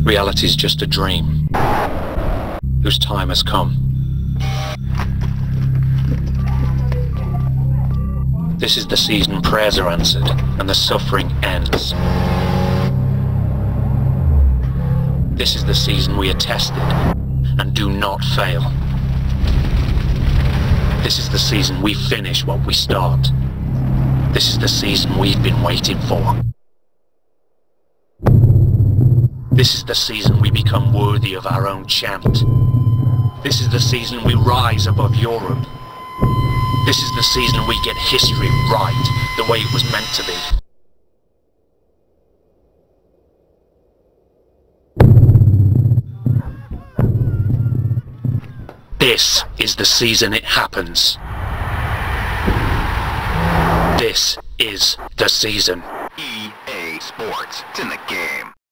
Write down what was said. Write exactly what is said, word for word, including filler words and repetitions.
Reality's just a dream, whose time has come. This is the season prayers are answered, and the suffering ends. This is the season we are tested, and do not fail. This is the season we finish what we start. This is the season we've been waiting for. This is the season we become worthy of our own chant. This is the season we rise above Europe. This is the season we get history right, the way it was meant to be. This is the season it happens. This is the season. E A Sports. It's in the game.